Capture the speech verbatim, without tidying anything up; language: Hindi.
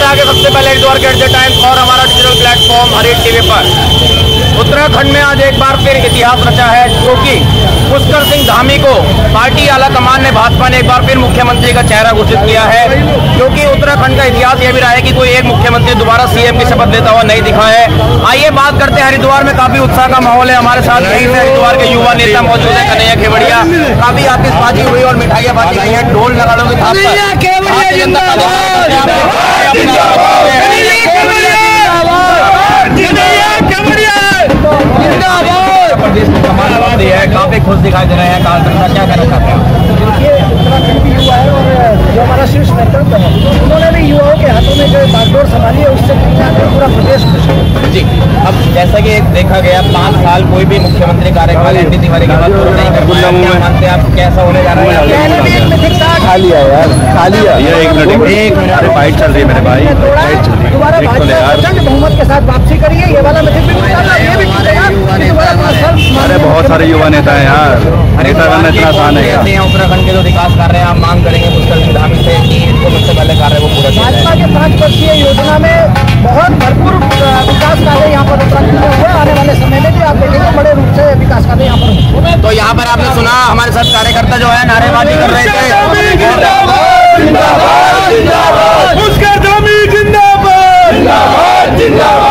बढ़ते आगे सबसे पहले हरिद्वार के एट द टाइम्स और हमारा डिजिटल प्लेटफॉर्म हर एक टीवी पर। उत्तराखंड में आज एक बार फिर इतिहास रचा है, क्योंकि पुष्कर सिंह धामी को पार्टी आला कमान ने, भाजपा ने एक बार फिर मुख्यमंत्री का चेहरा घोषित किया है। क्योंकि उत्तराखंड का इतिहास यह भी रहा है कि कोई एक मुख्यमंत्री दोबारा सीएम की शपथ लेता हुआ नहीं दिखा है। आइए बात करते हैं, हरिद्वार में काफी उत्साह का माहौल है। हमारे साथ यहीं से हरिद्वार के युवा नेता मौजूद है, कन्हैया खेवड़िया। काफी आतिशबाजी हुई और मिठाइयाँ बांटी गई हैं, ढोल नगाड़ों के साथ। प्रदेश में कमान बंदी है, काफी खुश दिखाई दे रहे हैं। कार्यकर्ता क्या कहना चाहते हैं? देखिए, उत्तराखंड भी युवा है और जो हमारा शीर्ष नेतृत्व है, उन्होंने भी युवाओं के हाथों में जो बागडोर संभाली है, उससे पूरा प्रदेश खुश है जी। अब जैसा कि एक देखा गया, पाँच साल कोई भी मुख्यमंत्री कार्यकाल एनडी तिवारी के बाद पूरा नहीं कर पाया। क्या मानते हैं आप, कैसा होने जा रहा है? खाली है यार, खाली है। ये एक मिनट एक मिनट फाइट चल रही है मेरे भाई, फाइट चल रही है। दोबारा भाजपा बहुमत के साथ वापसी करिए, ये वाला मैसेज भी निकालना, ये भी अरे बहुत सारे युवा नेता हैं यार, नेता बनना इतना आसान है। उत्तराखंड के जो विकास कर रहे हैं, आप मांग करेंगे पुष्कर सिंह धामी से कि इनको सबसे पहले कार्य वो पूरा किया जाए। भाजपा के पांच वर्षीय योजना में बहुत भरपूर विकास कार्य यहाँ पर उत्तराखंड में हुए। आने वाले समय में भी आप देखेंगे बड़े रूप से विकास कार्य यहाँ पर हुए। तो यहाँ पर आपने सुना, हमारे साथ कार्यकर्ता जो है नारेबाजी कर रहे थे। जिंदाबाद जिंदाबाद, पुष्कर धामी जिंदाबाद, जिंदाबाद जिंदाबाद।